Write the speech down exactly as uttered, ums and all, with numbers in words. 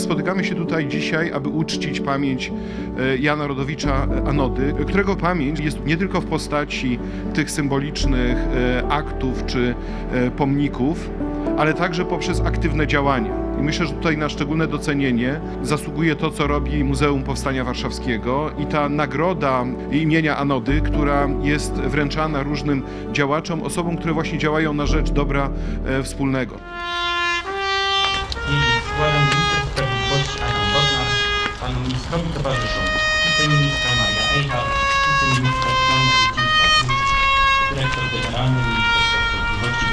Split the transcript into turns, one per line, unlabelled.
spotykamy się tutaj dzisiaj, aby uczcić pamięć Jana Rodowicza Anody, którego pamięć jest nie tylko w postaci tych symbolicznych aktów czy pomników, ale także poprzez aktywne działania. I myślę, że tutaj na szczególne docenienie zasługuje to, co robi Muzeum Powstania Warszawskiego i ta nagroda imienia Anody, która jest wręczana różnym działaczom, osobom, które właśnie działają na rzecz dobra e, wspólnego.
I składam minister sprawiedliwości Adam Bodnar, panu ministrowi towarzyszą wiceministra Maria Eichardt, wiceministra Joanna Wójcicka, dyrektor generalny Ministerstwa Sprawiedliwości